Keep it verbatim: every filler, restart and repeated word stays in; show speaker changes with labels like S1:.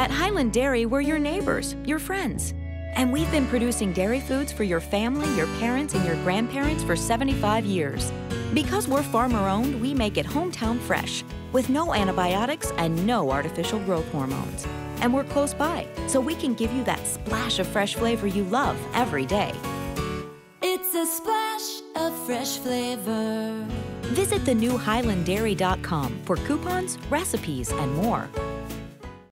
S1: At Hiland Dairy, we're your neighbors, your friends. And we've been producing dairy foods for your family, your parents, and your grandparents for seventy-five years. Because we're farmer-owned, we make it hometown fresh, with no antibiotics and no artificial growth hormones. And we're close by, so we can give you that splash of fresh flavor you love every day.
S2: It's a splash of fresh flavor.
S1: Visit the new hiland dairy dot com for coupons, recipes, and more.